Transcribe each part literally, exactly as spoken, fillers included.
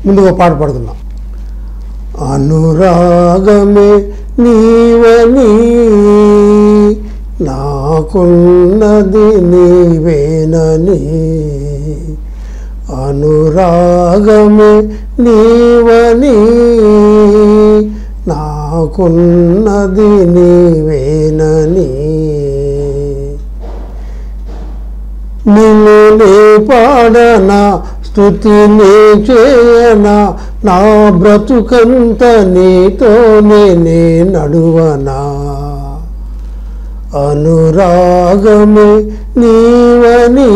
ముందుగా పాట పాడుకుందాం. అనురాగమే నీవని నాకున్నది నీవేనని, అనురాగమే నీవని నాకున్నది నీవేనని, నిన్ను నీ పాడనా స్తుతిని చేయనా, నా బ్రతుకంత నీతోనే నే నడువనా, అనురాగమే నీవని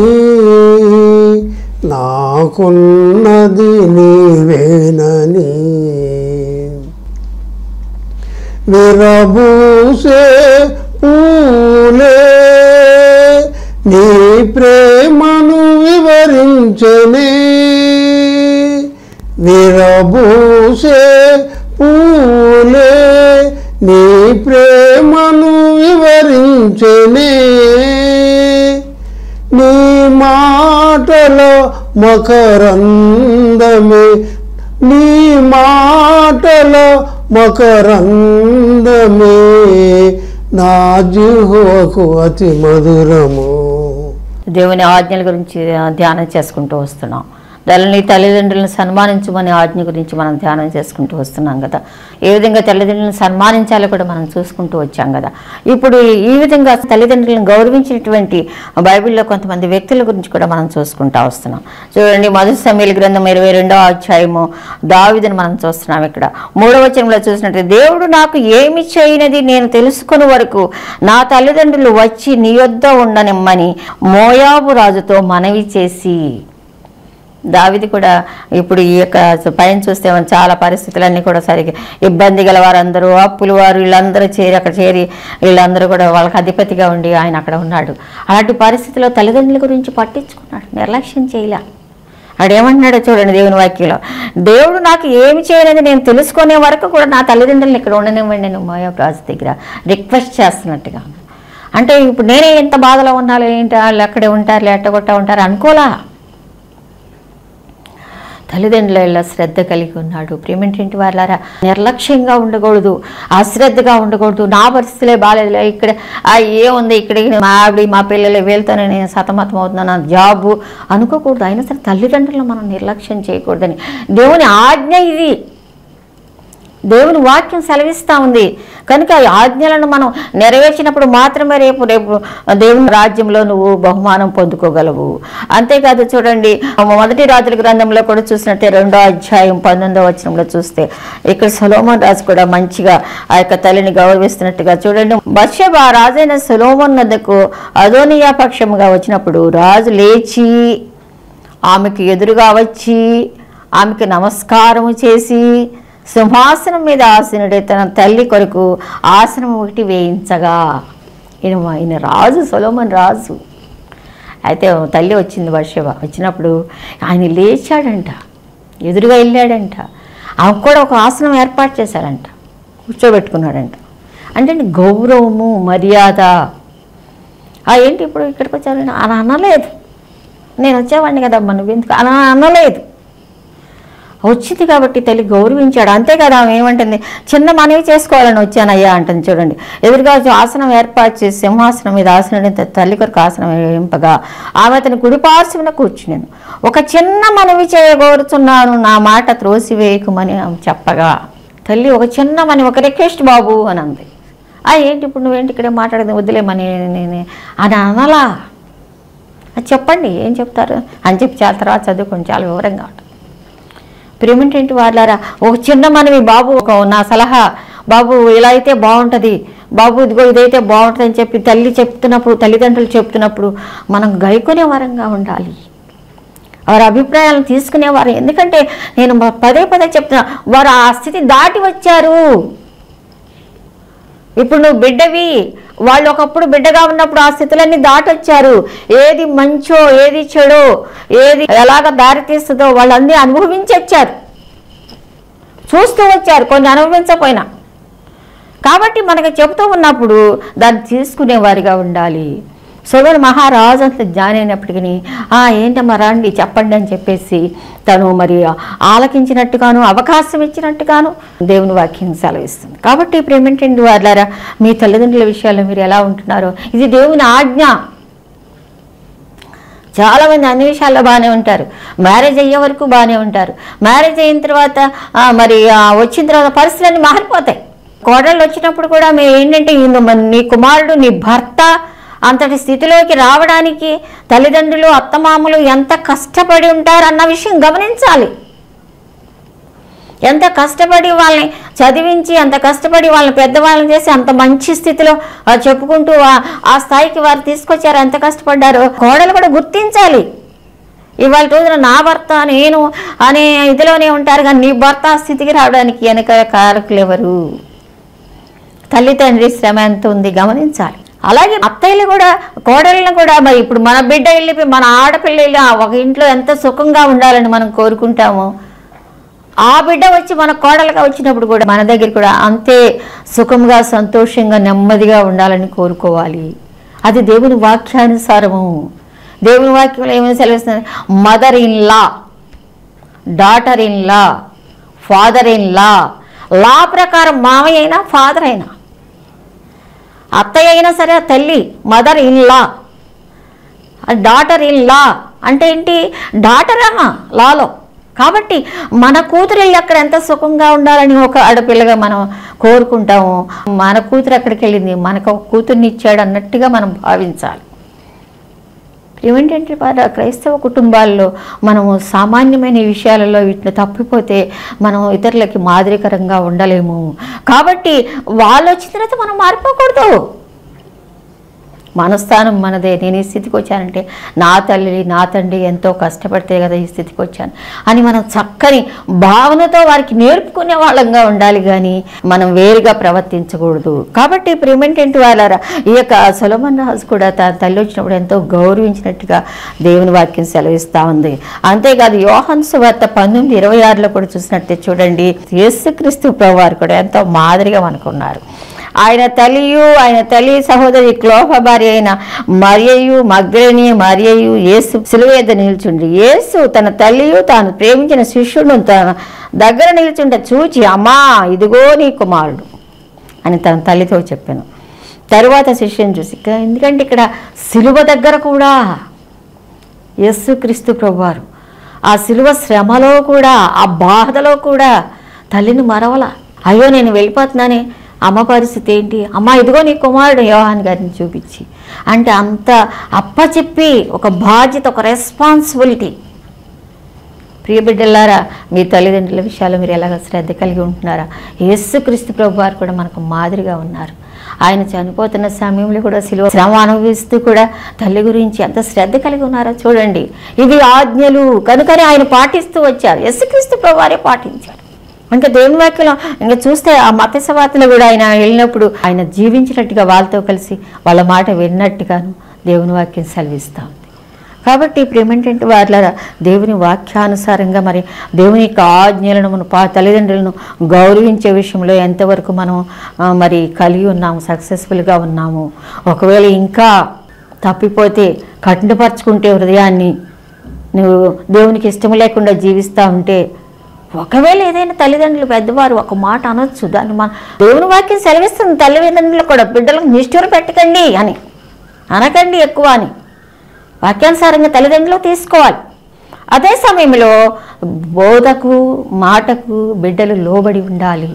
నాకున్నది నీవేనని, విరబూసే పూలే నీ ప్రేమను వివరించనే, విరబూసే పూలే నీ ప్రేమను వివరించనే, నీ మాటలో మకరందమే, నీ మాటలో మకరందమే నా జిహ్వకు అతి మధురము. దేవుని ఆజ్ఞల గురించి ధ్యానం చేసుకుంటూ వస్తున్నాం. తల్లిని తల్లిదండ్రులను సన్మానించమని ఆజ్ఞ గురించి మనం ధ్యానం చేసుకుంటూ వస్తున్నాం కదా. ఏ విధంగా తల్లిదండ్రులను సన్మానించాలో కూడా మనం చూసుకుంటూ వచ్చాం కదా. ఇప్పుడు ఈ విధంగా తల్లిదండ్రులను గౌరవించినటువంటి బైబిల్లో కొంతమంది వ్యక్తుల గురించి కూడా మనం చూసుకుంటూ వస్తున్నాం. చూడండి, మొదటి సమూయేలు గ్రంథం ఇరవై రెండవ అధ్యాయము దావీదుని మనం చూస్తున్నాం. ఇక్కడ మూడవ వచనంలో చూసినట్టు, దేవుడు నాకు ఏమి చేయనిది నేను తెలుసుకునే వరకు నా తల్లిదండ్రులు వచ్చి నీ యొద్ద ఉండనిమ్మని మోయాబు రాజుతో మనవి చేసి. దావీదు కూడా ఇప్పుడు ఈ యొక్క పైన చూస్తే చాలా పరిస్థితులన్నీ కూడా సరిగ్గా ఇబ్బంది గల వారందరూ, అప్పులు వారు వీళ్ళందరూ చేరి అక్కడ చేరి వీళ్ళందరూ కూడా వాళ్ళకి అధిపతిగా ఉండి ఆయన అక్కడ ఉన్నాడు. అలాంటి పరిస్థితిలో తల్లిదండ్రుల గురించి పట్టించుకున్నాడు, నిర్లక్ష్యం చేయలే. ఆడేమంటున్నాడో చూడండి దేవుని వాక్యంలో, దేవుడు నాకు ఏమి చేయలేదు నేను తెలుసుకునే వరకు కూడా నా తల్లిదండ్రులను ఇక్కడ ఉండనివ్వండి నేను మోయాబు రాజు దగ్గర రిక్వెస్ట్ చేస్తున్నట్టుగా. అంటే ఇప్పుడు నేనే ఎంత బాధలో ఉన్నాలో ఏంటి, వాళ్ళు అక్కడే ఉంటారు ఎట్టగొట్టా ఉంటారు అనుకోలా. తల్లిదండ్రుల శ్రద్ధ కలిగి ఉన్నాడు. ప్రేమేంటి వాళ్ళారా, నిర్లక్ష్యంగా ఉండకూడదు, అశ్రద్ధగా ఉండకూడదు. నా పరిస్థితులే బాగాలేదు, ఇక్కడ ఏముంది, ఇక్కడ మా ఆవిడ మా పిల్లలు వీళ్ళతోనే నేను సతమతం అవుతున్నాను, నా జాబు అనుకోకూడదు. అయినా సరే తల్లిదండ్రులను మనం నిర్లక్ష్యం చేయకూడదని దేవుని ఆజ్ఞ ఇది. దేవుని వాక్యం సెలవిస్తూ ఉంది కనుక ఆజ్ఞలను మనం నెరవేర్చినప్పుడు మాత్రమే రేపు రేపు దేవుని రాజ్యంలో నువ్వు బహుమానం పొందుకోగలవు. అంతేకాదు చూడండి, మొదటి రాజుల గ్రంథంలో కూడా చూసినట్టే రెండో అధ్యాయం పంతొమ్మిదవ వచనంలో చూస్తే ఇక్కడ సొలొమోను రాజు కూడా మంచిగా ఆ యొక్క తల్లిని గౌరవిస్తున్నట్టుగా చూడండి. బత్షెబ రాజైన సొలొమోను వద్దకు అదోనియా పక్షముగా వచ్చినప్పుడు రాజు లేచి ఆమెకు ఎదురుగా వచ్చి ఆమెకు నమస్కారము చేసి సింహాసనం మీద ఆసీనుడే తన తల్లి కొరకు ఆసనం ఒకటి వేయించగా. ఈయన ఈయన రాజు, సొలొమోను రాజు. అయితే తల్లి వచ్చింది బత్షెబ, వచ్చినప్పుడు ఆయన లేచాడంట, ఎదురుగా వెళ్ళాడంట, ఆమెకు కూడా ఒక ఆసనం ఏర్పాటు చేశాడంట, కూర్చోబెట్టుకున్నాడంట. అంటే గౌరవము, మర్యాద. ఏంటి ఇప్పుడు ఇక్కడికి వచ్చారని అలా అనలేదు, నేను వచ్చేవాడిని కదమ్మా నువ్వెందుకు అలా అనలేదు. వచ్చింది కాబట్టి తల్లి గౌరవించాడు. అంతేకాదు ఆమె ఏమంటుంది, చిన్న మనవి చేసుకోవాలని వచ్చానయ్యా అంటుంది. చూడండి, ఎదురుగా ఆసనం ఏర్పాటు చేసి సింహాసనం మీద ఆసనం తల్లి కొరకు ఆసనం వేయింపగా ఆమె అతని కుడిపార్శ్వన కూర్చున్నాను. ఒక చిన్న మనవి చేయగోరుచున్నాను, నా మాట త్రోసివేయకుమని ఆమె చెప్పగా తల్లి ఒక చిన్న మనవి, ఒక రిక్వెస్ట్ బాబు అని అంది. ఆ ఏంటి ఇప్పుడు నువ్వేంటి ఇక్కడే మాట్లాడదు, వద్దులేమని నేను అని అనలా. అది చెప్పండి ఏం చెప్తారు అని చెప్పి చాలా తర్వాత చదువుకొని చాలా వివరంగా ఉంటుంది. ప్రేమేంటి వాళ్ళారా, ఒక చిన్న మనవి బాబు, ఒక నా సలహా బాబు ఇలా అయితే బాగుంటుంది బాబు, ఇదిగో ఇదైతే బాగుంటుంది అని చెప్పి తల్లి చెప్తున్నప్పుడు, తల్లిదండ్రులు చెప్తున్నప్పుడు మనం గైకొనే వరంగా ఉండాలి, వారి అభిప్రాయాలను తీసుకునేవారు. ఎందుకంటే నేను పదే పదే చెప్తున్నా, వారు ఆ స్థితి దాటి వచ్చారు. ఇప్పుడు నువ్వు బిడ్డవి, వాళ్ళు ఒకప్పుడు బిడ్డగా ఉన్నప్పుడు ఆ స్థితులన్నీ దాటొచ్చారు. ఏది మంచో ఏది చెడో ఏది ఎలాగ దారి తీస్తుందో వాళ్ళన్నీ అనుభవించి వచ్చారు, చూస్తూ వచ్చారు, కొన్ని అనుభవించకపోయినా. కాబట్టి మనకి చెబుతూ ఉన్నప్పుడు దాన్ని తీసుకునేవారిగా ఉండాలి. సొలొమోను మహారాజు అంత జ్ఞాని అయినప్పటికీ ఆ ఏంటమ్మా రండి చెప్పండి అని చెప్పేసి తను మరి ఆలకించినట్టుగాను అవకాశం ఇచ్చినట్టుగాను దేవుని వాక్యం సెలవిస్తుంది. కాబట్టి ప్రేమేంటండి వాళ్ళారా, మీ తల్లిదండ్రుల విషయాల్లో మీరు ఎలా ఉంటున్నారో ఇది దేవుని ఆజ్ఞ. చాలామంది అన్ని విషయాల్లో బాగానే ఉంటారు, మ్యారేజ్ అయ్యే వరకు బాగానే ఉంటారు. మ్యారేజ్ అయిన తర్వాత మరి వచ్చిన తర్వాత పరిస్థితులన్నీ మారిపోతాయి. కోడళ్ళు వచ్చినప్పుడు కూడా మేము ఏంటంటే నీ కుమారుడు నీ భర్త అంతటి స్థితిలోకి రావడానికి తల్లిదండ్రులు అత్తమామలు ఎంత కష్టపడి ఉంటారు అన్న విషయం గమనించాలి. ఎంత కష్టపడి వాళ్ళని చదివించి అంత కష్టపడి వాళ్ళని పెద్దవాళ్ళని చేసి అంత మంచి స్థితిలో చెప్పుకుంటూ ఆ స్థాయికి వారు తీసుకొచ్చారు, ఎంత కష్టపడ్డారో కోడలు కూడా గుర్తించాలి. ఇవాళ రోజున నా భర్త నేను అనే ఇదిలోనే ఉంటారు, కానీ నీ భర్త స్థితికి రావడానికి వెనక కారకులు ఎవరు? తల్లి తండ్రి శ్రమ ఎంత ఉంది గమనించాలి. అలాగే అత్తయ్యలు కూడా కోడళ్ళను కూడా మరి ఇప్పుడు మన బిడ్డ వెళ్ళిపోయి మన ఆడపిల్ల వెళ్ళి ఒక ఇంట్లో ఎంత సుఖంగా ఉండాలని మనం కోరుకుంటామో ఆ బిడ్డ వచ్చి మన కోడలుగా వచ్చినప్పుడు కూడా మన దగ్గర కూడా అంతే సుఖంగా సంతోషంగా నెమ్మదిగా ఉండాలని కోరుకోవాలి. అది దేవుని వాక్యానుసారము. దేవుని వాక్యంలో ఏమైనా సెలవిస్తుంది? Mother in law, daughter in law, father in law. Law ప్రకారం మామయ్య అయినా ఫాదర్ అయినా అత్తయ్య అయినా సరే తల్లి, mother in law, daughter in law అంటే ఏంటి? డాటర్ అమ్మా లాలో. కాబట్టి మన కూతురు వెళ్ళి అక్కడ ఎంత సుఖంగా ఉండాలని ఒక ఆడపిల్లగా మనం కోరుకుంటాము. మన కూతురు అక్కడికి వెళ్ళింది, మనకు ఒక కూతుర్ని ఇచ్చాడు అన్నట్టుగా మనం భావించాలి. ఏమిటంటే క్రైస్తవ కుటుంబాల్లో మనము సామాన్యమైన విషయాలలో వీటిని తప్పిపోతే మనం ఇతరులకి మాదిరికరంగా ఉండలేము. కాబట్టి వాళ్ళు వచ్చిన తర్వాత మనం మారిపోకూడదు. మన స్థానం మనదే. నేను ఈ స్థితికి వచ్చానంటే నా తల్లి నా తండ్రి ఎంతో కష్టపడితే కదా ఈ స్థితికి వచ్చాను అని మనం చక్కని భావనతో వారికి నేర్పుకునే వాళ్ళంగా ఉండాలి, కానీ మనం వేరుగా ప్రవర్తించకూడదు. కాబట్టి ప్రేమేంటంటే వాళ్ళారా, ఈ యొక్క సొలొమోను రాజు కూడా తన తల్లి వచ్చినప్పుడు ఎంతో గౌరవించినట్టుగా దేవుని వాక్యం సెలవిస్తూ ఉంది. అంతేకాదు యోహాను సువార్త పంతొమ్మిది ఇరవై ఆరులో కూడా చూసినట్టే చూడండి, యేసుక్రీస్తు ప్రభువారు కూడా ఎంతో మాదిరిగా మనకున్నారు. ఆయన తల్లియు ఆయన తల్లి సహోదరి క్లోప భార్య అయిన మరియయు మగ్దలేని మరియయు యేసు సిలువ యొద్ద నిల్చుండి యేసు తన తల్లియు తాను ప్రేమించిన శిష్యుడు తన దగ్గర నిల్చుంటే చూచి, అమ్మా ఇదిగో నీ కుమారుడు అని తన తల్లితో చెప్పాను. తరువాత శిష్యుని చూసి, ఎందుకంటే ఇక్కడ సిలువ దగ్గర కూడా యేసుక్రీస్తు ప్రభువారు ఆ సిలువ శ్రమలో కూడా ఆ బాధలో కూడా తల్లిని మరవల. అయ్యో నేను వెళ్ళిపోతున్నానే, అమ్మ పరిస్థితి ఏంటి, అమ్మ ఇదిగో నీ కుమారుడు యోహాను గారిని చూపించి అంటే అంత అప్పచెప్పి ఒక బాధ్యత, ఒక రెస్పాన్సిబిలిటీ. ప్రియ బిడ్డలారా, మీ తల్లిదండ్రుల విషయాల్లో మీరు ఎలాగ శ్రద్ధ కలిగి ఉంటున్నారా? యేసుక్రీస్తు ప్రభువారు కూడా మనకు మాదిరిగా ఉన్నారు. ఆయన చనిపోతున్న సమయంలో కూడా సిలువ శ్రమ అనుభవిస్తూ కూడా తల్లి గురించి ఎంత శ్రద్ధ కలిగి ఉన్నారో చూడండి. ఇవి ఆజ్ఞలు కనుకనే ఆయన పాటిస్తూ వచ్చారు. యేసుక్రీస్తు ప్రభువారే పాటించారు. ఇంకా దేవుని వాక్యంలో ఇంకా చూస్తే ఆ మత సవార్తలో కూడా ఆయన వెళ్ళినప్పుడు ఆయన జీవించినట్టుగా వాళ్ళతో కలిసి వాళ్ళ మాట విన్నట్టుగాను దేవుని వాక్యం సెలవిస్తూ ఉంది. కాబట్టి ఇప్పుడు ఏమిటంటే వాళ్ళ దేవుని వాక్యానుసారంగా మరి దేవుని యొక్క ఆజ్ఞలను మన పా తల్లిదండ్రులను గౌరవించే విషయంలో ఎంతవరకు మనం మరి కలిగి ఉన్నాము, సక్సెస్ఫుల్గా ఉన్నాము. ఒకవేళ ఇంకా తప్పిపోతే కఠినపరుచుకుంటే హృదయాన్ని నువ్వు దేవునికి ఇష్టం లేకుండా జీవిస్తూ ఉంటే, ఒకవేళ ఏదైనా తల్లిదండ్రులు పెద్దవారు ఒక మాట అనొచ్చు, దాన్ని మన దేవుని వాక్యం సెలవిస్తుంది. తల్లిదండ్రులు కూడా బిడ్డలకు నిష్ఠూర పెట్టకండి అని అనకండి ఎక్కువ అని వాక్యానుసారంగా తల్లిదండ్రులు తీసుకోవాలి. అదే సమయంలో బోధకు మాటకు బిడ్డలు లోబడి ఉండాలి.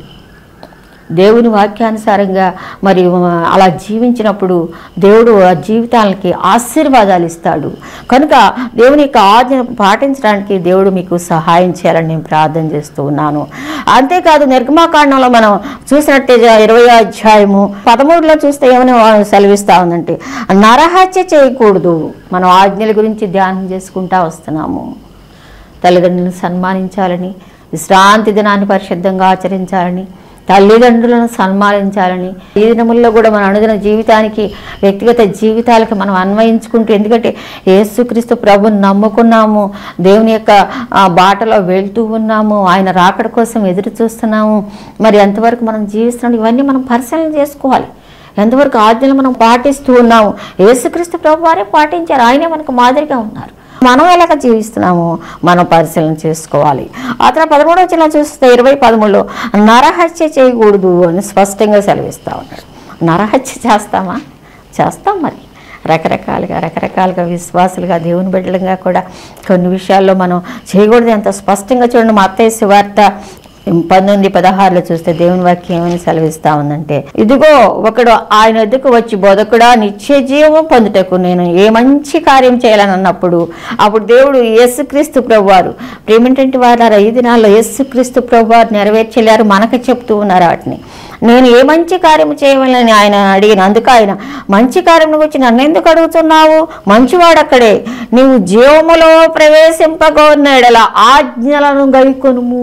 దేవుని వాక్యానుసారంగా మరి అలా జీవించినప్పుడు దేవుడు ఆ జీవితాలకి ఆశీర్వాదాలు ఇస్తాడు. కనుక దేవుని యొక్క ఆజ్ఞను పాటించడానికి దేవుడు మీకు సహాయం చేయాలని నేను ప్రార్థన చేస్తూ ఉన్నాను. అంతేకాదు నిర్గమాకాండంలో మనం చూసినట్టే ఇరవై అధ్యాయము పదమూడులో చూస్తే ఏమైనా సెలవిస్తూ ఉందంటే, నరహత్య చేయకూడదు. మనం ఆజ్ఞల గురించి ధ్యానం చేసుకుంటా వస్తున్నాము. తల్లిదండ్రులను సన్మానించాలని, విశ్రాంతి దినాన్ని పరిశుద్ధంగా ఆచరించాలని, తల్లిదండ్రులను సన్మానించాలని, ఈ దినముల్లో కూడా మన అనుదిన జీవితానికి వ్యక్తిగత జీవితాలకు మనం అన్వయించుకుంటూ, ఎందుకంటే యేసుక్రీస్తు ప్రభుని నమ్ముకున్నాము, దేవుని యొక్క బాటలో వెళ్తూ ఉన్నాము, ఆయన రాకడ కోసం ఎదురు చూస్తున్నాము. మరి ఎంతవరకు మనం జీవిస్తున్నాం, ఇవన్నీ మనం పరిశీలన చేసుకోవాలి. ఎంతవరకు ఆజ్ఞలు మనం పాటిస్తూ ఉన్నాము? యేసుక్రీస్తు ప్రభు వారే పాటించారు, ఆయనే మనకు మాదిరిగా ఉన్నారు. మనం ఎలాగ జీవిస్తున్నాము మనం పరిశీలన చేసుకోవాలి. ఆ తర్వాత పదమూడవ వచనం చూస్తే ఇరవై పదమూడులో నరహత్య చేయకూడదు అని స్పష్టంగా సెలవిస్తూ ఉన్నాడు. నరహత్య చేస్తామా? చేస్తాం. మరి రకరకాలుగా రకరకాలుగా విశ్వాసులుగా దేవుని బిడ్డలుగా కూడా కొన్ని విషయాల్లో మనం చేయకూడదు. ఎంత స్పష్టంగా చూడండి, మత్తయి సువార్త పంతొమ్మిది పదహారులో చూస్తే దేవుని వాక్యం ఏమని సెలవిస్తా ఉందంటే, ఇదిగో ఒకడు ఆయన వద్దకు వచ్చి, బోధకుడా నిత్య జీవం పొందుటకు నేను ఏ మంచి కార్యం చేయాలని అన్నప్పుడు, అప్పుడు దేవుడు యేసుక్రీస్తు ప్రభువారు, ప్రేమేంటంటే వారు ఈ దినాల్లో యేసుక్రీస్తు ప్రభువారు నెరవేర్చలేరు, మనకు చెప్తూ ఉన్నారు వాటిని. నేను ఏ మంచి కార్యం చేయవాలని ఆయన అడిగిన, అందుకు ఆయన మంచి కార్యం గురించి నన్ను ఎందుకు అడుగుతున్నావు? మంచివాడక్కడే, నీవు జీవములో ప్రవేశింపగోరినడలా ఆజ్ఞలను గైకొనుము.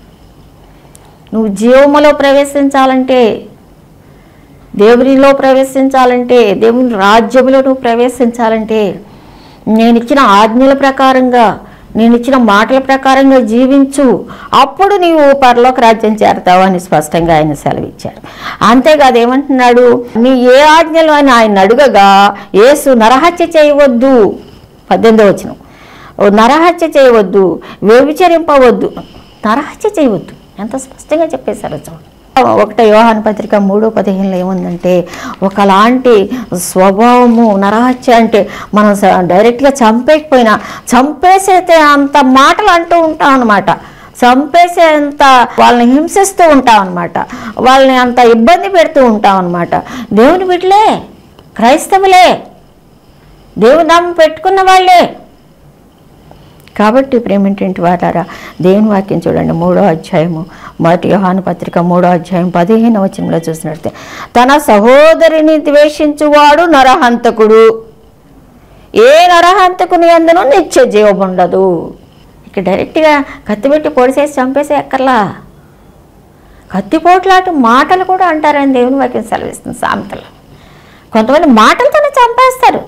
నువ్వు జీవములో ప్రవేశించాలంటే, దేవునిలో ప్రవేశించాలంటే, దేవుని రాజ్యములో నువ్వు ప్రవేశించాలంటే, నేను ఇచ్చిన ఆజ్ఞల ప్రకారంగా, నేను ఇచ్చిన మాటల ప్రకారంగా జీవించు, అప్పుడు నీవు పరలోక రాజ్యం చేరతావు అని స్పష్టంగా ఆయన సెలవిచ్చారు. అంతేకాదు ఏమంటున్నాడు, నీ ఏ ఆజ్ఞలు అని ఆయన అడుగగా, యేసు నరహత్య చేయవద్దు, పద్దెనిమిదో వచనం, నరహత్య చేయవద్దు, వ్యభిచరింపవద్దు, నరహత్య చేయవద్దు, ఎంత స్పష్టంగా చెప్పేశారు. చూడండి, ఒకటో యోహాను పత్రిక మూడో పదిహేనులో ఏముందంటే, ఒకలాంటి స్వభావము నరహత్య అంటే మనం డైరెక్ట్గా చంపేకపోయినా చంపేసైతే అంత మాటలు అంటూ ఉంటాం అన్నమాట, చంపేసేంత వాళ్ళని హింసిస్తూ ఉంటాం అన్నమాట, వాళ్ళని అంత ఇబ్బంది పెడుతూ ఉంటాం అన్నమాట. దేవుని బిడ్డలే, క్రైస్తవులే, దేవుని నామం పెట్టుకున్న వాళ్ళే. కాబట్టి ప్రేమేంటి వాటారా, దేవుని వాక్యం చూడండి, మూడో అధ్యాయము మొదటి యోహాను పత్రిక మూడో అధ్యాయం పదిహేను వచనంలో చూసినట్టే, తన సహోదరిని ద్వేషించువాడు నరహంతకుడు, ఏ నరహంతకుని అందును నిత్య జీవం ఉండదు. ఇక డైరెక్ట్గా కత్తిపెట్టి పొడిసేసి చంపేసే ఎక్కర్లా, కత్తిపోట్లాంటి మాటలు కూడా అంటారని దేవుని వాక్యం సెలవిస్తుంది. సామెతలు కొంతమంది మాటలతోనే చంపేస్తారు.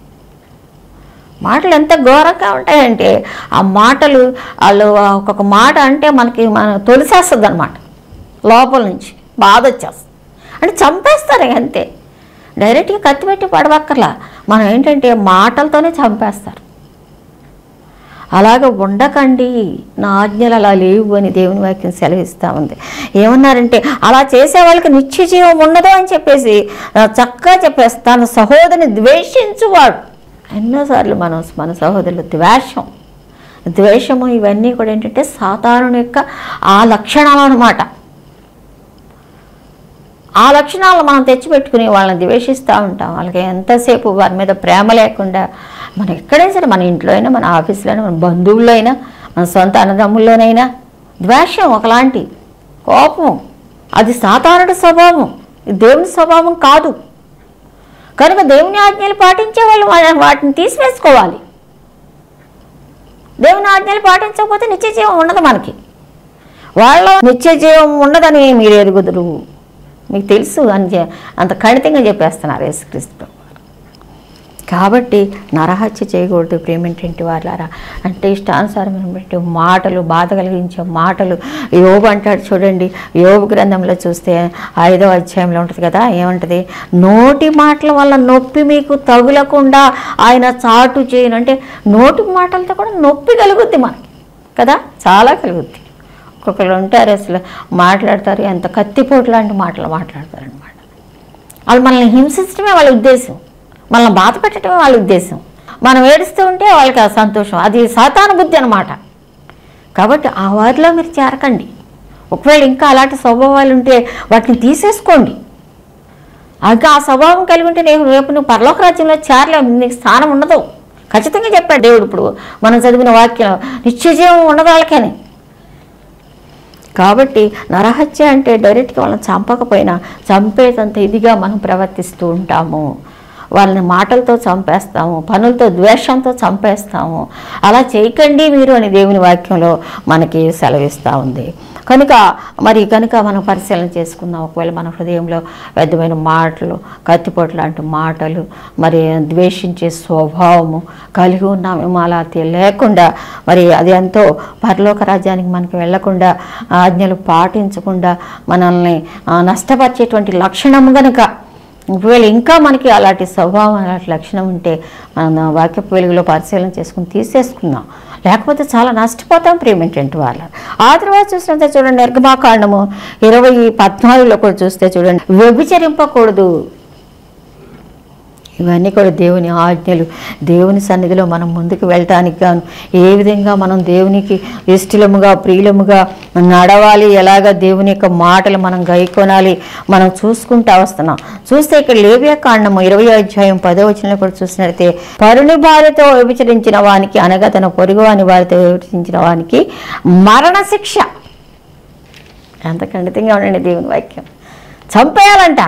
మాటలు ఎంత ఘోరంగా ఉంటాయంటే, ఆ మాటలు వాళ్ళు ఒక్కొక్క మాట అంటే మనకి మన తొలిసేస్తుంది అనమాట, లోపల నుంచి బాధ వచ్చేస్తుంది, అంటే చంపేస్తారు అంతే. డైరెక్ట్గా కత్తి పెట్టి పడవక్కర్లా, మనం ఏంటంటే మాటలతోనే చంపేస్తారు. అలాగ ఉండకండి, నా ఆజ్ఞలు అలా లేవు అని దేవుని వాక్యం సెలవిస్తూ ఉంది. ఏమన్నారంటే, అలా చేసే వాళ్ళకి నిత్య జీవం ఉండదు అని చెప్పేసి చక్కగా చెప్పేసి, తన సహోదరిని ద్వేషించువాడు. ఎన్నోసార్లు మనం మన సహోదరులు ద్వేషం ద్వేషము ఇవన్నీ కూడా ఏంటంటే సాతాను యొక్క ఆ లక్షణాలు అన్నమాట. ఆ లక్షణాలు మనం తెచ్చిపెట్టుకుని వాళ్ళని ద్వేషిస్తూ ఉంటాం. వాళ్ళకి ఎంతసేపు వారి మీద ప్రేమ లేకుండా, మనం ఎక్కడైనా సరే, మన ఇంట్లో అయినా, మన ఆఫీసులో అయినా, మన బంధువుల్లో అయినా, మన సొంత అన్నదమ్ముల్లోనైనా ద్వేషం, ఒకలాంటి కోపం, అది సాతానుడి స్వభావం, దేవుని స్వభావం కాదు. కనుక దేవుని ఆజ్ఞలు పాటించే వాళ్ళు వాటిని తీసివేసుకోవాలి. దేవుని ఆజ్ఞలు పాటించకపోతే నిత్య జీవం ఉండదు మనకి. వాళ్ళ నిత్య జీవం ఉండదని మీరు ఎరుగుదురు, మీకు తెలుసు అని అంత ఖండితంగా చెప్పేస్తున్నారు యేసుక్రీస్తు. కాబట్టి నరహత్య చేయకూడదు ప్రేమేంటి వాళ్ళారా, అంటే ఇష్టానుసారమైన పెట్టి మాటలు, బాధ కలిగించే మాటలు. యోబు అంటాడు చూడండి, యోబు గ్రంథంలో చూస్తే ఐదో అధ్యాయంలో ఉంటుంది కదా, ఏమంటుంది, నోటి మాటల వల్ల నొప్పి మీకు తగులకుండా ఆయన చాటు చేయను. అంటే నోటి మాటలతో కూడా నొప్పి కలుగుద్ది మనకి కదా, చాలా కలుగుద్ది. ఒక్కొక్కరు ఉంటారు అసలు మాట్లాడతారు, ఎంత కత్తిపోటు లాంటి మాటలు మాట్లాడతారు అనమాట. వాళ్ళు మనల్ని హింసించడమే వాళ్ళ ఉద్దేశం, మనల్ని బాధ పెట్టడమే వాళ్ళ ఉద్దేశం. మనం ఏడుస్తూ ఉంటే వాళ్ళకి ఆ సంతోషం, అది సాతాను బుద్ధి అనమాట. కాబట్టి ఆ వారిలో మీరు చేరకండి. ఒకవేళ ఇంకా అలాంటి స్వభావాలు ఉంటే వాటిని తీసేసుకోండి. ఇంకా ఆ స్వభావం కలిగి ఉంటే నేను రేపు నువ్వు పరలోక రాజ్యంలో చేరలేవు, నీకు స్థానం ఉండదు. ఖచ్చితంగా చెప్పాడు దేవుడు. ఇప్పుడు మనం చదివిన వాక్యం నిత్యజీవం ఉండదు వాళ్ళకని. కాబట్టి నరహత్య అంటే డైరెక్ట్గా వాళ్ళని చంపకపోయినా చంపేటంత ఇదిగా మనం ప్రవర్తిస్తూ ఉంటాము. వాళ్ళని మాటలతో చంపేస్తాము, పనులతో, ద్వేషంతో చంపేస్తాము. అలా చేయకండి మీరు అని దేవుని వాక్యంలో మనకి సెలవిస్తూ ఉంది. కనుక మరి కనుక మనం పరిశీలన చేసుకుందాం. ఒకవేళ మన హృదయంలో పెద్దమైన మాటలు, కత్తిపోటు లాంటి మాటలు, మరి ద్వేషించే స్వభావము కలిగి ఉన్నామేమో, అలా లేకుండా మరి అది ఎంతో పరలోక రాజ్యానికి మనకి వెళ్లకుండా, ఆజ్ఞలు పాటించకుండా మనల్ని నష్టపరిచేటువంటి లక్షణము కనుక ఒకవేళ ఇంకా మనకి అలాంటి స్వభావం అలాంటి లక్షణం ఉంటే మనం వాక్యపు వెలుగులో పరిశీలన చేసుకుని తీసేసుకుందాం, లేకపోతే చాలా నష్టపోతాం ప్రేమేంటంటే వాళ్ళ. ఆ తర్వాత చూసినంత చూడండి, నిర్గమాకాండము ఇరవై పద్నాలుగులో కూడా చూస్తే చూడండి, వ్యభిచరింపకూడదు. ఇవన్నీ కూడా దేవుని ఆజ్ఞలు. దేవుని సన్నిధిలో మనం ముందుకు వెళ్ళటానికి గాను ఏ విధంగా మనం దేవునికి ఇష్టలముగా ప్రియులముగా నడవాలి, ఎలాగ దేవుని యొక్క మాటలు మనం గైకొనాలి మనం చూసుకుంటూ వస్తున్నాం. చూస్తే ఇక్కడ లేవియా కాండము ఇరవై అధ్యాయం పదో వచనంలో కూడా చూసినట్లయితే, పరుని భార్యతో వ్యభిచరించిన వానికి అనగా తన పొరుగు వాని వారితో వ్యభిచరించిన వానికి మరణశిక్ష. ఎంత ఖండితంగా ఉండండి దేవుని వాక్యం. చంపేయాలంట.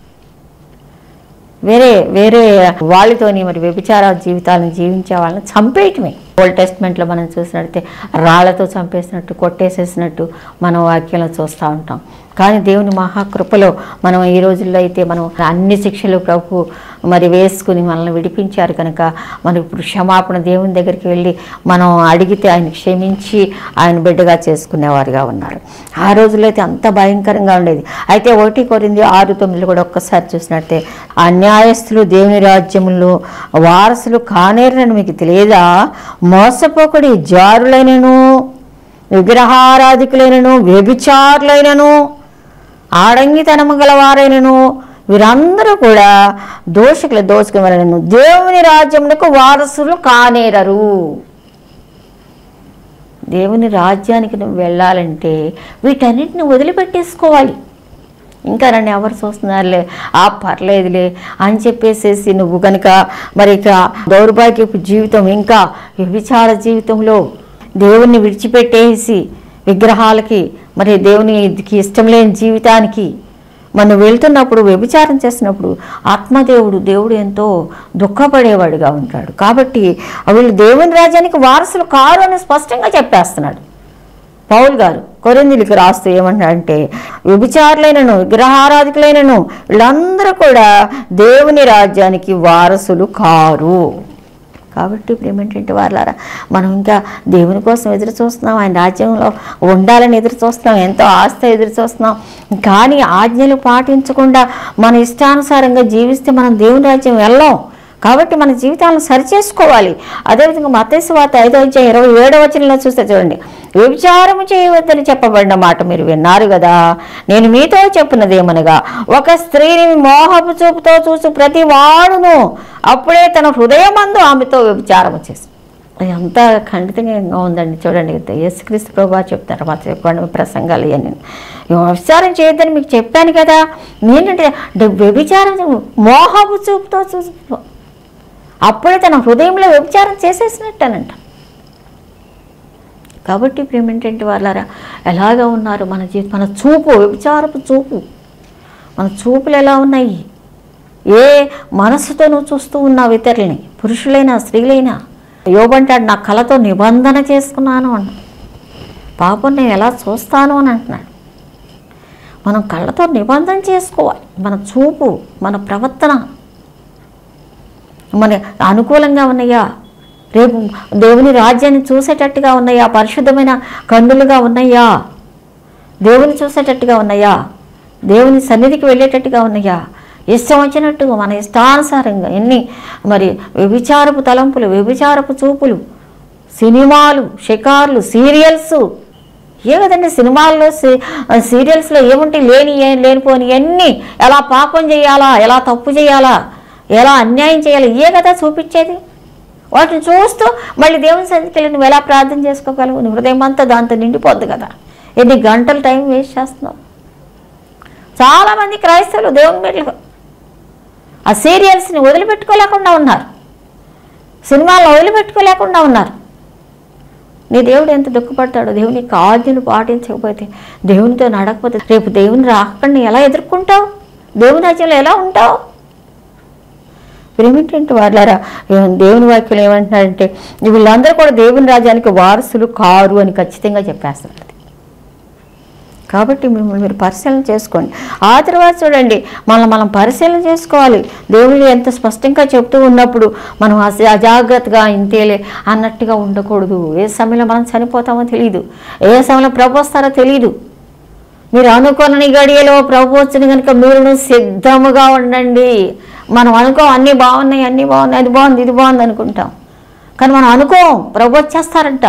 వేరే వేరే వాళ్ళతోని మరి వ్యభిచార జీవితాలను జీవించే వాళ్ళని చంపేయటమే. ఓల్డ్ టెస్ట్మెంట్లో మనం చూసినట్టే రాళ్లతో చంపేసినట్టు కొట్టేసేసినట్టు మనం వాక్యంలో చూస్తూ ఉంటాం. కానీ దేవుని మహాకృపలో మనం ఈ రోజుల్లో అయితే మనం అన్ని శిక్షలు ప్రభు మరి వేసుకుని మనల్ని విడిపించారు కనుక మనకు ఇప్పుడు క్షమాపణ దేవుని దగ్గరికి వెళ్ళి మనం అడిగితే ఆయన క్షమించి ఆయన బిడ్డగా చేసుకునేవారుగా ఉన్నారు. ఆ రోజుల్లో అయితే అంత భయంకరంగా ఉండేది. అయితే ఒకటి కొరింది ఆరు తొమ్మిదిలో కూడా ఒక్కసారి చూసినట్టే, అన్యాయస్తులు దేవుని రాజ్యములో వారసులు కానేరని మీకు తెలియదా? మోసపోకుడి, జారులైనను విగ్రహారాధికులైనను వ్యభిచారులైనను ఆడంగితనము గలవారైనను వీరందరూ కూడా దోషకుల దోషకులను దేవుని రాజ్యమునకు వారసులు కానేరరు. దేవుని రాజ్యానికి నువ్వు వెళ్ళాలంటే వీటన్నిటిని వదిలిపెట్టేసుకోవాలి. ఇంకా నన్ను ఎవరు చూస్తున్నారులే, ఆ పర్లేదులే అని చెప్పేసేసి నువ్వు కనుక మరి ఇక దౌర్భాగ్యపు జీవితం, ఇంకా వ్యభిచార జీవితంలో దేవుణ్ణి విడిచిపెట్టేసి విగ్రహాలకి మరి దేవునికి ఇష్టం లేని జీవితానికి మనం వెళ్తున్నప్పుడు, వ్యభిచారం చేసినప్పుడు ఆత్మదేవుడు దేవుడు ఎంతో దుఃఖపడేవాడుగా ఉంటాడు. కాబట్టి వీళ్ళు దేవుని రాజ్యానికి వారసులు కారు అని స్పష్టంగా చెప్పేస్తున్నాడు పౌలు గారు. కొరింథీయులకు రాస్తూ ఏమంటాడంటే, వ్యభిచారులైనను విగ్రహారాధికులైనను వీళ్ళందరూ కూడా దేవుని రాజ్యానికి వారసులు కారు. కాబట్టి ఇప్పుడు ఏమిటంటే వాళ్ళారా, మనం ఇంకా దేవుని కోసం ఎదురు చూస్తున్నాం, ఆయన రాజ్యంలో ఉండాలని ఎదురు చూస్తున్నాం, ఎంతో ఆస్తి ఎదురు చూస్తున్నాం. కానీ ఆజ్ఞలు పాటించకుండా మన ఇష్టానుసారంగా జీవిస్తే మనం దేవుని రాజ్యం వెళ్ళాం. కాబట్టి మన జీవితాలను సరిచేసుకోవాలి. అదేవిధంగా మత్తయి సువార్త ఐదో అధ్యాయం ఇరవై ఏడవ వచనంలో చూస్తే చూడండి, వ్యభిచారము చేయవద్దని చెప్పబడిన మాట మీరు విన్నారు కదా, నేను మీతో చెప్పున్నదేమనగా ఒక స్త్రీని మోహపు చూపుతో చూసి ప్రతి వాడును అప్పుడే తన హృదయమందు ఆమెతో వ్యభిచారము చేసి. అది అంత ఖండితంగా ఉందండి. చూడండి, యేసుక్రీస్తు ప్రభువా చెప్తారు మా చెప్పండి ప్రసంగాలు ఇవన్నీ, వ్యభిచారం చేయొద్దని మీకు చెప్పాను కదా. ఏంటంటే వ్యభిచారం మోహపు చూపుతో చూసి అప్పుడే తన హృదయంలో వ్యభిచారం చేసేసినట్టనంట. కాబట్టి ఇప్పుడు ఏమిటంటే వాళ్ళారా ఎలాగ ఉన్నారు మన జీవితం, మన చూపు, వ్యభిచారపు చూపు, మన చూపులు ఎలా ఉన్నాయి, ఏ మనసుతో నువ్వు చూస్తూ ఉన్నావు ఇతరులని, పురుషులైనా స్త్రీలైనా. యోబంటాడు, నా కళతో నిబంధన చేసుకున్నాను అన్న, పాపం నేను ఎలా చూస్తాను అని అంటున్నాడు. మనం కళ్ళతో నిబంధన చేసుకోవాలి. మన చూపు, మన ప్రవర్తన మన అనుకూలంగా ఉన్నాయా, రేపు దేవుని రాజ్యాన్ని చూసేటట్టుగా ఉన్నాయా, పరిశుద్ధమైన కన్నులుగా ఉన్నాయా, దేవుని చూసేటట్టుగా ఉన్నాయా, దేవుని సన్నిధికి వెళ్ళేటట్టుగా ఉన్నాయా, ఇష్టం వచ్చినట్టుగా మన ఇష్టానుసారంగా ఎన్ని మరి వ్యభిచారపు తలంపులు, వ్యభిచారపు చూపులు, సినిమాలు, షికార్లు, సీరియల్స్. ఏ కదండి సినిమాల్లో సీరియల్స్లో ఏముంటాయి, లేని ఏం లేనిపోని అన్నీ, ఎలా పాపం చేయాలా, ఎలా తప్పు చేయాలా, ఎలా అన్యాయం చేయాలి, ఏ కదా చూపించేది. వాటిని చూస్తూ మళ్ళీ దేవుని సన్నిధికి నువ్వు ఎలా ప్రార్థన చేసుకోగలవు, నీ హృదయం అంతా దాంతో నిండిపోద్ది కదా. ఎన్ని గంటలు టైం వేస్ట్ చేస్తున్నావు. చాలామంది క్రైస్తవులు దేవుని బిడ్డలు ఆ సీరియల్స్ని వదిలిపెట్టుకోలేకుండా ఉన్నారు, సినిమాలను వదిలిపెట్టుకోలేకుండా ఉన్నారు. నీ దేవుడు ఎంత దుఃఖపడతాడో. దేవుని ఆజ్ఞలు పాటించకపోతే, దేవునితో నడకపోతే రేపు దేవుని రాకుండా ఎలా ఎదుర్కొంటావు, దేవుని రాజ్యంలో ఎలా ఉంటావు? ఏమిటంటే వాళ్ళారా, దేవుని వాక్యం ఏమంటున్నారంటే వీళ్ళందరూ కూడా దేవుని రాజ్యానికి వారసులు కారు అని ఖచ్చితంగా చెప్పేస్తున్నారు. కాబట్టి మిమ్మల్ని మీరు పరిశీలన చేసుకోండి. ఆ తర్వాత చూడండి, మనం మనం పరిశీలన చేసుకోవాలి. దేవుడు ఎంత స్పష్టంగా చెప్తూ ఉన్నప్పుడు మనం అజాగ్రత్తగా ఇంతేలే అన్నట్టుగా ఉండకూడదు. ఏ సమయంలో మనం చనిపోతామో తెలియదు, ఏ సమయంలో ప్రభు వస్తారో తెలియదు. మీరు అనుకోని గడియలో ప్రభు వచ్చిన కనుక మీరును సిద్ధముగా ఉండండి. మనం అనుకో అన్నీ బాగున్నాయి, అన్నీ బాగున్నాయి, అది బాగుంది, ఇది బాగుంది అనుకుంటాం. కానీ మనం అనుకోం ప్రభు వచ్చేస్తారంట.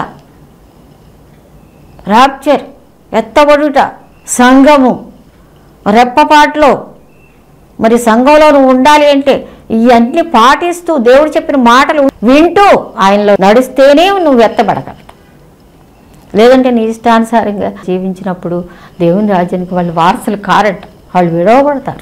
రాప్చర్, ఎత్తబడుట, సంఘము, రెప్పపాట్లో. మరి సంఘంలో నువ్వు ఉండాలి అంటే ఇవన్నీ పాటిస్తూ దేవుడు చెప్పిన మాటలు వింటూ ఆయనలో నడిస్తేనే నువ్వు ఎత్తబడగలవు. లేదంటే నీ ఇష్టానుసారంగా జీవించినప్పుడు దేవుని రాజ్యానికి వాళ్ళు వారసులు కారట, వాళ్ళు విడవబడతారు.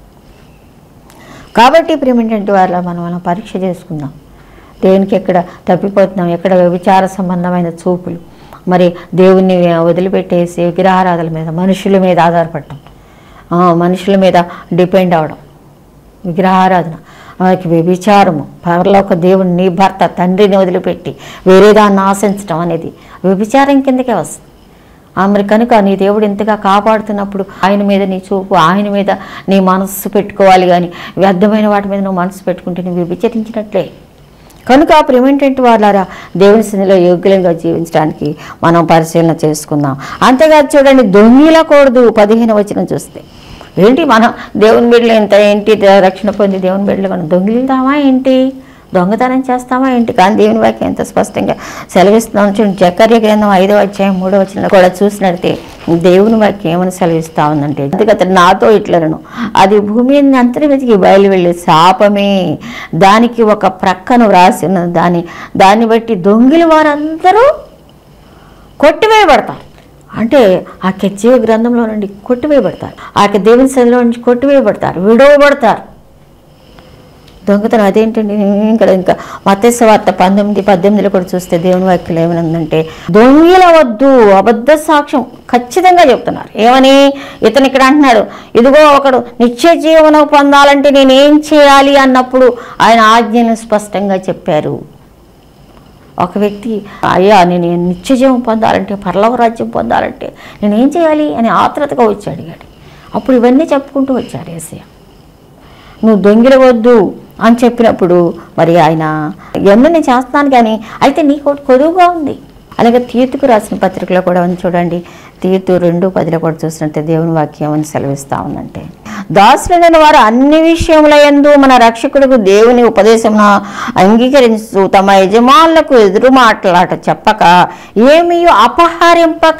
కాబట్టి ప్రేమేంటంటే వాళ్ళ మనం మనం పరీక్ష చేసుకుందాం. దేవునికి ఎక్కడ తప్పిపోతున్నాం, ఎక్కడ వ్యభిచార సంబంధమైన చూపులు, మరి దేవుణ్ణి వదిలిపెట్టేసి విగ్రహారాధన మీద, మనుషుల మీద ఆధారపడటం, మనుషుల మీద డిపెండ్ అవడం, విగ్రహారాధన, వారికి వ్యభిచారము, పరలోక దేవుని నీ భర్త తండ్రిని వదిలిపెట్టి వేరే దాన్ని ఆశించడం అనేది వ్యభిచారం కిందకే వస్తుంది. మరి కనుక నీ దేవుడు ఎంతగా కాపాడుతున్నప్పుడు ఆయన మీద నీ చూపు, ఆయన మీద నీ మనస్సు పెట్టుకోవాలి. కానీ వ్యర్థమైన వాటి మీద నువ్వు మనసు పెట్టుకుంటే నువ్వు వ్యభిచరించినట్లే. కనుక ప్రేమేంటంటే వాళ్ళారా దేవుని సన్నిధిలో యోగ్యులంగా జీవించడానికి మనం పరిశీలన చేసుకుందాం. అంతేకాదు చూడండి, దొంగిలకూడదు. పదిహేను వచనం చూస్తే ఏంటి, మనం దేవుని బిడ్డలు ఎంత ఏంటి రక్షణ పొంది దేవుని బిడ్డలు మనం దొంగిలిద్దామా ఏంటి, దొంగతనం చేస్తామా ఏంటి? కానీ దేవుని వాక్యం ఎంత స్పష్టంగా సెలవిస్తున్నాం చూడండి. జకర్య గ్రంథం ఐదో అధ్యాయం మూడో వచనం కూడా చూసినట్టే దేవుని వాక్యం ఏమని సెలవిస్తా ఉందంటే, అందుకతడు నాతో ఇట్లను అది భూమి అంతటి వెతికి బయలు వెళ్ళే శాపమే, దానికి ఒక ప్రక్కను వ్రాసిన దాని దాన్ని బట్టి దొంగిలి వారందరూ కొట్టివేయబడతారు. అంటే ఆ జీవ గ్రంథంలో నుండి కొట్టివేయబడతారు, ఆ దేవుని సన్నిధిలో నుంచి కొట్టివేయబడతారు, విడవబడతారు. దొంగతనం అదేంటండి, ఇక్కడ ఇంకా మత్తయి సువార్త పంతొమ్మిది పద్దెనిమిదిలో కూడా చూస్తే దేవుని వాక్యం ఏమనుందంటే, దొంగిల వద్దు, అబద్ధ సాక్ష్యం ఖచ్చితంగా చెప్తున్నారు. ఏమని ఇతను ఇక్కడ అంటున్నాడు, ఇదిగో ఒకడు నిత్య జీవనం పొందాలంటే నేనేం చేయాలి అన్నప్పుడు ఆయన ఆజ్ఞను స్పష్టంగా చెప్పారు. ఒక వ్యక్తి అయ్యా నేను నిత్య జీవం పొందాలంటే, పరలోక రాజ్యం పొందాలంటే నేనేం చేయాలి అని ఆత్రతగా వచ్చి అడిగాడు. అప్పుడు ఇవన్నీ చెప్పుకుంటూ వచ్చాడు యేసయ్య. నువ్వు దొంగిలవద్దు అని చెప్పినప్పుడు మరి ఆయన ఎన్నో నేను చేస్తున్నాను కానీ అయితే నీకు కొదువుగా ఉంది. అలాగే తీతుకు రాసిన పత్రికలో కూడా ఉంది చూడండి, తీతు రెండు పదిలో కూడా చూసినట్టే దేవుని వాక్యం అని సెలవిస్తూ ఉందంటే, దాసులైన వారు అన్ని విషయముల యందు మన రక్షకుడికి దేవుని ఉపదేశమును అంగీకరించు తమ యజమానులకు ఎదురు మాట్లాట చెప్పక ఏమీ అపహరింపక.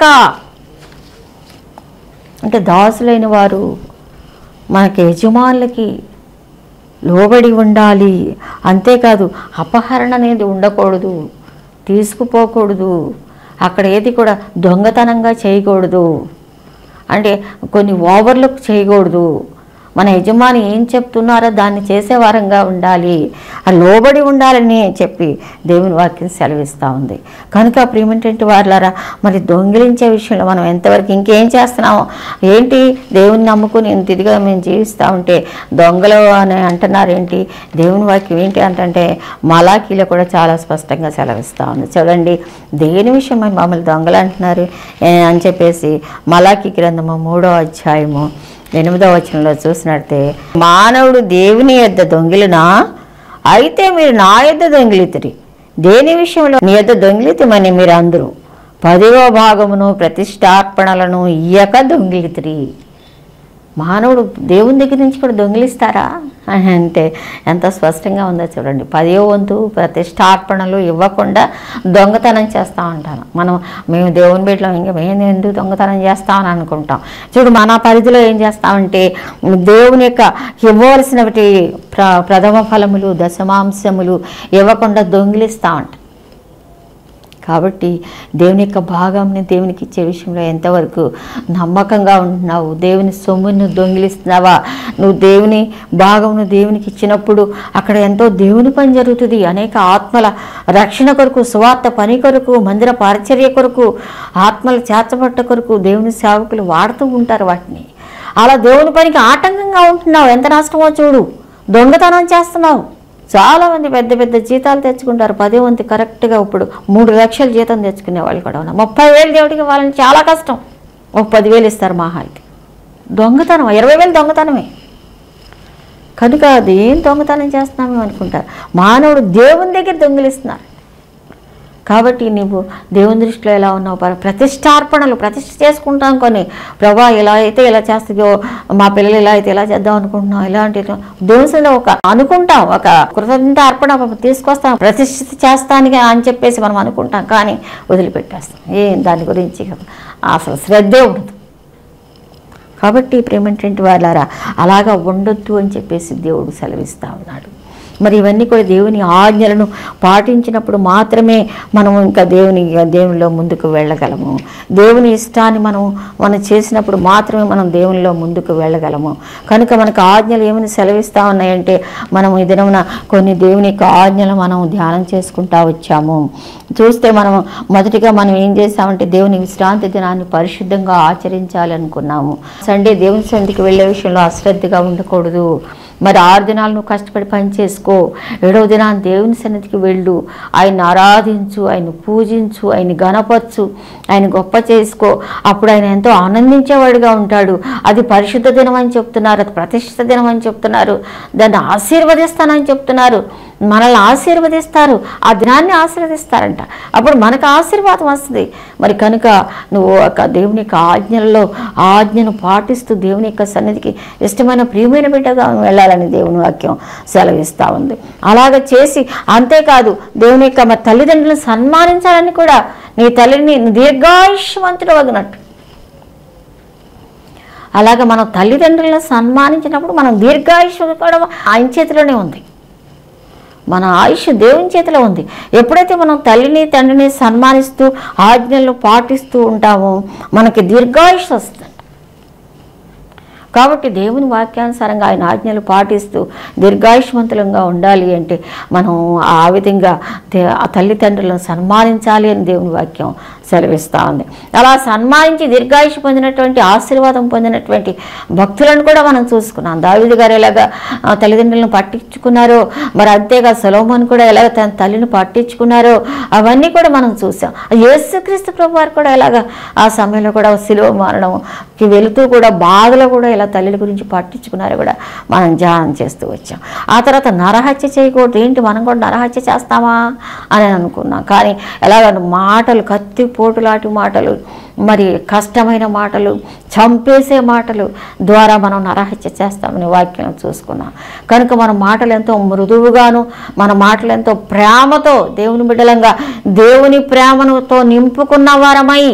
అంటే దాసులైన వారు మనకి యజమానులకి లోబడి ఉండాలి. అంతేకాదు అపహరణ అనేది ఉండకూడదు, తీసుకుపోకూడదు, అక్కడ ఏది కూడా దొంగతనంగా చేయకూడదు, అంటే కొన్ని ఓవర్లుక్ చేయకూడదు. మన యజమాని ఏం చెప్తున్నారో దాన్ని చేసే వారంగా ఉండాలి, ఆ లోబడి ఉండాలని చెప్పి దేవుని వాక్యం సెలవిస్తూ ఉంది. కనుక ప్రియమేంటంటే వాళ్ళారా మరి దొంగిలించే విషయంలో మనం ఎంతవరకు ఇంకేం చేస్తున్నామో ఏంటి, దేవుని నమ్ముకుని ఇంత ఇదిగా మేము జీవిస్తూ ఉంటే దొంగలు అని అంటున్నారు ఏంటి? దేవుని వాక్యం ఏంటి అంటే మలాకీలో కూడా చాలా స్పష్టంగా సెలవిస్తూ ఉంది. చూడండి, దేని విషయం మమ్మల్ని దొంగలు అంటున్నారు అని చెప్పేసి మలాకీ గ్రంథము మూడో అధ్యాయము ఎనిమిదో వచనంలో చూసినట్టే, మానవుడు దేవుని యొద్ద దొంగిలినా అయితే మీరు నా యొద్ద దొంగిలితిరి, దేని విషయంలో నీ యొద్ద దొంగిలితమని మీరు అందరూ పదివ భాగమును ప్రతిష్టార్పణలను ఇయ్యక దొంగిలితిరి. మానవుడు దేవుని దగ్గర నుంచి కూడా దొంగిలిస్తారా అంటే ఎంత స్పష్టంగా ఉందో చూడండి. పదో వంతు ప్రతిష్టార్పణలు ఇవ్వకుండా దొంగతనం చేస్తూ ఉంటాను. మనం మేము దేవుని బిడ్డలో ఇంకా మేము ఎందుకు దొంగతనం చేస్తామని అనుకుంటాం. చూడు, మన పరిధిలో ఏం చేస్తామంటే దేవుని యొక్క ఇవ్వవలసినవి ప్ర ప్రథమ ఫలములు దశమాంశములు ఇవ్వకుండా దొంగిలిస్తూ ఉంటాం. కాబట్టి దేవుని యొక్క భాగంని దేవునికి ఇచ్చే విషయంలో ఎంతవరకు నమ్మకంగా ఉంటున్నావు? దేవుని సొమ్మును దొంగిలిస్తున్నావా? నువ్వు దేవుని భాగంను దేవునికి ఇచ్చినప్పుడు అక్కడ ఎంతో దేవుని పని జరుగుతుంది. అనేక ఆత్మల రక్షణ కొరకు, సువార్త పని కొరకు, మందిర పరిచర్య కొరకు, ఆత్మల చేర్చబట్ట కొరకు దేవుని సేవకులు వాడుతూ ఉంటారు వాటిని. అలా దేవుని పనికి ఆటంకంగా ఉంటున్నావు, ఎంత నష్టమో చూడు. దొంగతనం చేస్తున్నావు. చాలామంది పెద్ద పెద్ద జీతాలు తెచ్చుకుంటారు, పదే వంతు కరెక్ట్గా ఇప్పుడు మూడు లక్షల జీతం తెచ్చుకునే వాళ్ళు కూడా ఉన్నారు. ముప్పై వేలు దేవుడికి వాళ్ళని చాలా కష్టం, ఒక పదివేలు ఇస్తారు మహా అయితే. దొంగతనం ఇరవై వేలు దొంగతనమే. కనుక అది ఏం దొంగతనం చేస్తున్నామేమో అనుకుంటారు. మానవుడు దేవుని దగ్గర దొంగిలిస్తున్నారు. కాబట్టి నీవు దేవుని దృష్టిలో ఎలా ఉన్నావు? ప్రతిష్టార్పణలు ప్రతిష్ఠ చేసుకుంటాం కొన్ని. ప్రభా ఇలా అయితే ఇలా చేస్తుందో, మా పిల్లలు ఇలా అయితే ఇలా చేద్దాం అనుకుంటున్నాం, ఇలాంటి దేవునిలో ఒక అనుకుంటాం, ఒక కృతజ్ఞత అర్పణ తీసుకొస్తాం, ప్రతిష్ఠిత చేస్తానికి అని చెప్పేసి మనం అనుకుంటాం, కానీ వదిలిపెట్టేస్తాం. ఏం దాని గురించి అసలు శ్రద్ధే ఉండదు. కాబట్టి ప్రేమేంటంటే వాళ్ళారా అలాగా ఉండొద్దు అని చెప్పేసి దేవుడు సెలవిస్తూ ఉన్నాడు. మరి ఇవన్నీ కూడా దేవుని ఆజ్ఞలను పాటించినప్పుడు మాత్రమే మనం ఇంకా దేవుని దేవునిలో ముందుకు వెళ్ళగలము. దేవుని ఇష్టాన్ని మనం మనం చేసినప్పుడు మాత్రమే మనం దేవునిలో ముందుకు వెళ్ళగలము. కనుక మనకు ఆజ్ఞలు ఏమని సెలవిస్తూ ఉన్నాయంటే, మనం ఈ దినమున కొన్ని దేవుని యొక్క ఆజ్ఞలు మనం ధ్యానం చేసుకుంటా వచ్చాము. చూస్తే మనం మొదటిగా మనం ఏం చేస్తామంటే దేవుని విశ్రాంతి దినాన్ని పరిశుద్ధంగా ఆచరించాలి అనుకున్నాము. సండే దేవుని సన్నిధికి వెళ్ళే విషయంలో అశ్రద్ధగా ఉండకూడదు. మరి ఆరు దినాలు నువ్వు కష్టపడి పని చేసుకో, ఏడవ దినాన్ని దేవుని సన్నిధికి వెళ్ళు, ఆయన్ని ఆరాధించు, ఆయన పూజించు, ఆయన గణపరచు, ఆయన గొప్ప చేసుకో. అప్పుడు ఆయన ఎంతో ఆనందించేవాడుగా ఉంటాడు. అది పరిశుద్ధ దినం అని చెప్తున్నారు, అది ప్రతిష్ఠిత దినం అని చెప్తున్నారు, దాన్ని ఆశీర్వదిస్తానని చెప్తున్నారు. మనల్ని ఆశీర్వదిస్తారు, ఆ దినాన్ని ఆశీర్వదిస్తారంట. అప్పుడు మనకు ఆశీర్వాదం వస్తుంది. మరి కనుక నువ్వు ఒక దేవుని యొక్క ఆజ్ఞలలో ఆజ్ఞను పాటిస్తూ దేవుని యొక్క సన్నిధికి ఇష్టమైన ప్రియమైన బిడ్డగా వెళ్ళాలని దేవుని వాక్యం సెలవిస్తూ ఉంది. అలాగ చేసి అంతేకాదు దేవుని యొక్క మరి తల్లిదండ్రులను సన్మానించాలని కూడా, నీ తల్లిని దీర్ఘాయుష్మంతుడు వగినట్టు. అలాగ మనం తల్లిదండ్రులను సన్మానించినప్పుడు మనం దీర్ఘాయుష్ కూడా ఆయన చేతిలోనే ఉంది. మన ఆయుష్ దేవుని చేతిలో ఉంది. ఎప్పుడైతే మనం తల్లిని తండ్రిని సన్మానిస్తూ ఆజ్ఞలను పాటిస్తూ ఉంటామో మనకి దీర్ఘాయుష్ వస్తుంది. కాబట్టి దేవుని వాక్యానుసారంగా ఆయన ఆజ్ఞలు పాటిస్తూ దీర్ఘాయుష్మంతులంగా ఉండాలి అంటే మనం ఆ విధంగా ఆ తల్లిదండ్రులను సన్మానించాలి అని దేవుని వాక్యం సెలవిస్తూ ఉంది. అలా సన్మానించి దీర్ఘాయుష్ పొందినటువంటి ఆశీర్వాదం పొందినటువంటి భక్తులను కూడా మనం చూసుకున్నాం. దావీదు గారు ఎలాగా తల్లిదండ్రులను పట్టించుకున్నారో, మరి అంతేగా సొలొమోను కూడా ఎలాగ తన తల్లిని పట్టించుకున్నారో అవన్నీ కూడా మనం చూసాం. యేసుక్రీస్తు ప్రభు వారు కూడా ఎలాగా ఆ సమయంలో కూడా శిలువ మరణంకి వెళుతూ కూడా బాధలో కూడా ఎలా తల్లి గురించి పట్టించుకున్నారో కూడా మనం ధ్యానం చేస్తూ వచ్చాం. ఆ తర్వాత నరహత్య చేయకూడదు. ఏంటి మనం కూడా నరహత్య చేస్తామా అని అనుకున్నాం. కానీ ఎలాగ మాటలు, కత్తి పోటులాంటి మాటలు, మరి కష్టమైన మాటలు, చంపేసే మాటలు ద్వారా మనం నరహత్య చేస్తామని వాక్యం చూసుకున్నాం. కనుక మన మాటలు ఎంతో మృదువుగాను, మన మాటలు ఎంతో ప్రేమతో, దేవుని బిడ్డలంగా దేవుని ప్రేమతో నింపుకున్న వారమై,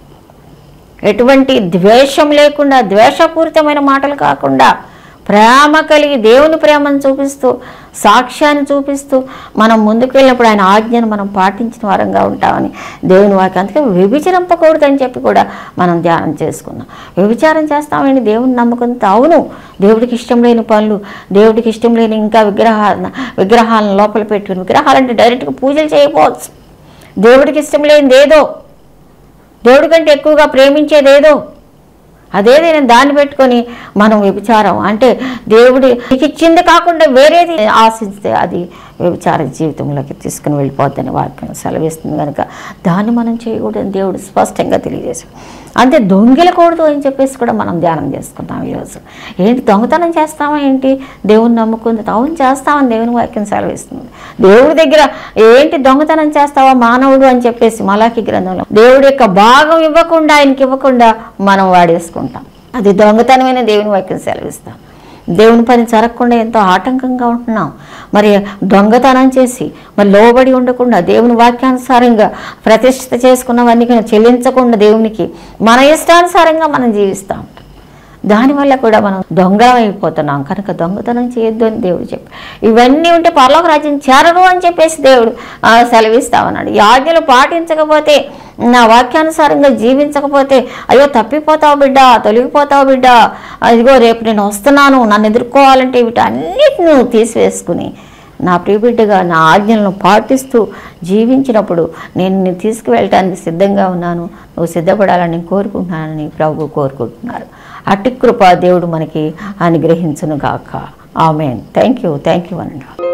ఎటువంటి ద్వేషం లేకుండా, ద్వేషపూరితమైన మాటలు కాకుండా ప్రేమ కలిగి దేవుని ప్రేమను చూపిస్తూ, సాక్ష్యాన్ని చూపిస్తూ మనం ముందుకు వెళ్ళినప్పుడు ఆయన ఆజ్ఞను మనం పాటించిన వారంగా ఉంటామని దేవుని వాక్యం. అందుకే వ్యభిచరింపకూడదని చెప్పి కూడా మనం ధ్యానం చేసుకున్నాం. వ్యభిచారం చేస్తామని దేవుని నమ్మకంతో, అవును దేవుడికి ఇష్టం లేని పనులు, దేవుడికి ఇష్టం లేని ఇంకా విగ్రహాలను విగ్రహాలను లోపల పెట్టుకుని, విగ్రహాలంటే డైరెక్ట్గా పూజలు చేయకపోవచ్చు. దేవుడికి ఇష్టం లేనిది ఏదో, దేవుడి కంటే ఎక్కువగా ప్రేమించేదేదో అదేది నేను దాన్ని పెట్టుకొని మనం వ్యభిచారం అంటే దేవుడి ఇచ్చింది కాకుండా వేరేది ఆశిస్తే అది వ్యభిచార జీవితంలోకి తీసుకుని వెళ్ళిపోద్దని వాక్యం సెలవిస్తుంది. కనుక దాన్ని మనం చేయకూడదని దేవుడు స్పష్టంగా తెలియజేశాం. అంతే దొంగిలకూడదు అని చెప్పేసి కూడా మనం ధ్యానం చేసుకుంటాం. ఈరోజు ఏంటి దొంగతనం చేస్తామా ఏంటి, దేవుని నమ్ముకుంది, అవును చేస్తామని దేవుని వాక్యం సెలవిస్తుంది. దేవుడి దగ్గర ఏంటి దొంగతనం చేస్తావా మానవుడు అని చెప్పేసి మలాకి గ్రంథంలో దేవుడి యొక్క భాగం ఇవ్వకుండా, ఆయనకి ఇవ్వకుండా మనం వాడేసుకుంటాం. అది దొంగతనమైన దేవుని వాక్యం సెలవిస్తాం. దేవుని పని జరగకుండా ఎంతో ఆటంకంగా ఉంటున్నాం. మరి దొంగతనం చేసి మరి లోబడి ఉండకుండా దేవుని వాక్యానుసారంగా ప్రతిష్ఠిత చేసుకున్నవన్నీ చెల్లించకుండా దేవునికి మన ఇష్టానుసారంగా మనం జీవిస్తాం. దానివల్ల కూడా మనం దొంగలం అయిపోతున్నాం. కనుక దొంగతనం చేయొద్దు అని దేవుడు చెప్పి, ఇవన్నీ ఉంటే పరలోక రాజ్యం చేరరు అని చెప్పేసి దేవుడు సెలవిస్తామన్నాడు. ఈ ఆజ్ఞలు పాటించకపోతే, నా వాక్యానుసారంగా జీవించకపోతే, అయ్యో తప్పిపోతావు బిడ్డ, తొలగిపోతావు బిడ్డ, ఇదిగో రేపు నేను వస్తున్నాను, నన్ను ఎదుర్కోవాలంటే వీటన్నిటిని నువ్వు తీసివేసుకుని నా ప్రియబిడ్డగా నా ఆజ్ఞలను పాటిస్తూ జీవించినప్పుడు నేను నేను తీసుకువెళ్ళటానికి సిద్ధంగా ఉన్నాను, నువ్వు సిద్ధపడాలని కోరుకుంటున్నానని ప్రభు కోరుకుంటున్నారు. అట్టి కృప దేవుడు మనకి అనుగ్రహించును గాక. Amen. Thank you thank you అనండి.